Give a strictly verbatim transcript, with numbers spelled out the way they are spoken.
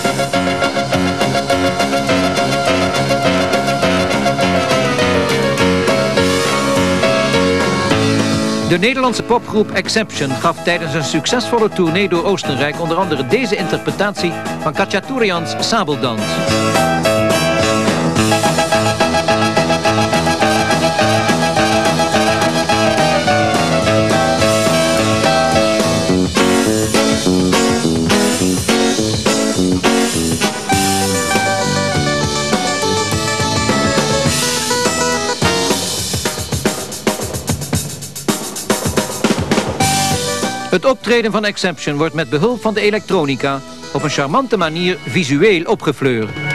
De Nederlandse popgroep Exception gaf tijdens een succesvolle tournee door Oostenrijk onder andere deze interpretatie van Khachaturians Sabeldans. Het optreden van Exception wordt met behulp van de elektronica op een charmante manier visueel opgefleurd.